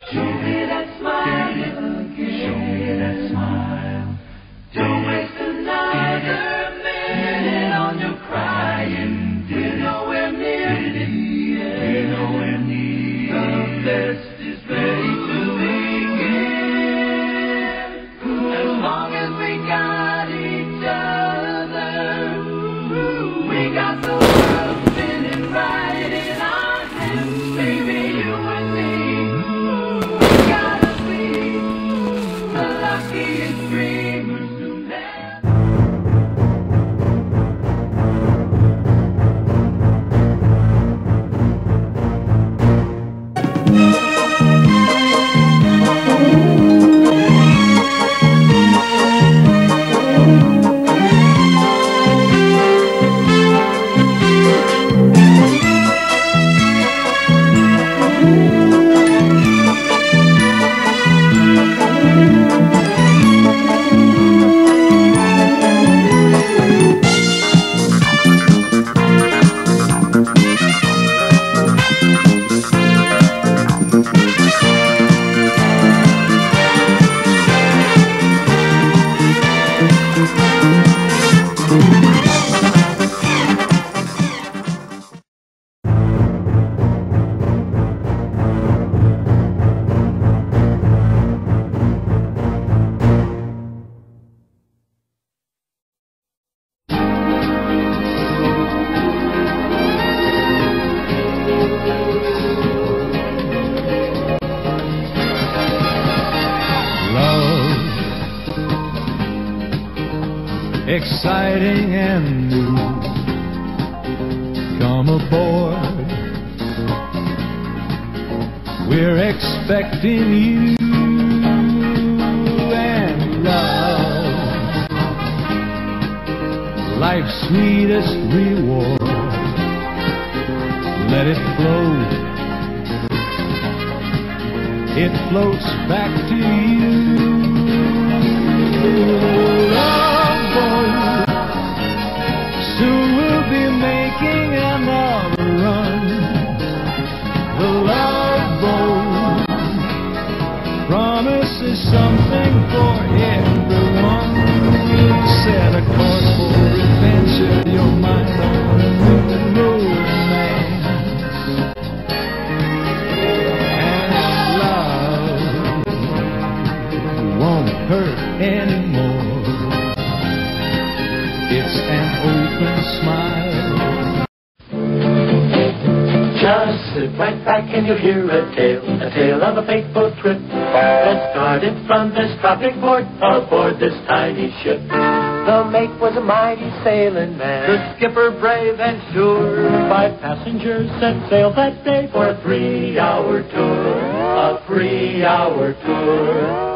Show me that smile, show me that smile. Don't waste another minute on your crying. We're nowhere near the end. We're nowhere near. The best is ready to begin. As long as we got each other, we got the world spinning right in our hands, baby, you and me. Exciting and new. Come aboard. We're expecting you and love. Life's sweetest reward. Let it flow. It floats back to you. Soon we'll be making another run. The Love Boat promises something for everyone. We'll set a course for adventure, your mind on a new romance. And love won't hurt anymore. It's an open smile. Just sit right back and you'll hear a tale of a fateful trip that started from this tropic port aboard this tiny ship. The mate was a mighty sailing man, the skipper brave and sure. 5 passengers set sail that day for a 3-hour tour, a 3-hour tour.